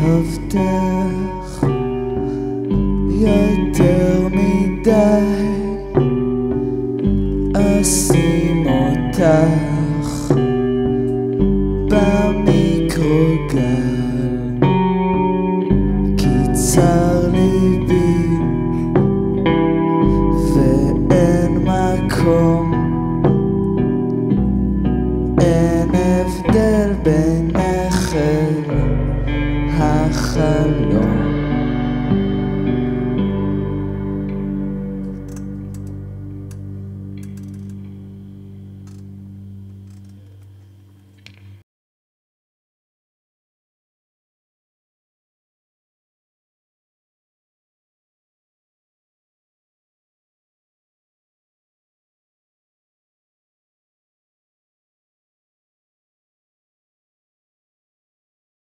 אהבתך יותר מדי, אשים אותך במיקרוגל, כי צר ליבי ואין מקום, אין הבדל ביניכם החלום.